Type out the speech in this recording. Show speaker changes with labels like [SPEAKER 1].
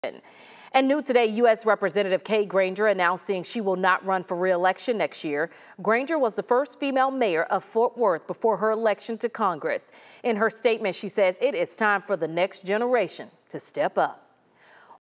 [SPEAKER 1] And new today, U.S. Representative Kay Granger announcing she will not run for re-election next year. Granger was the first female mayor of Fort Worth before her election to Congress. In her statement, she says it is time for the next generation to step up.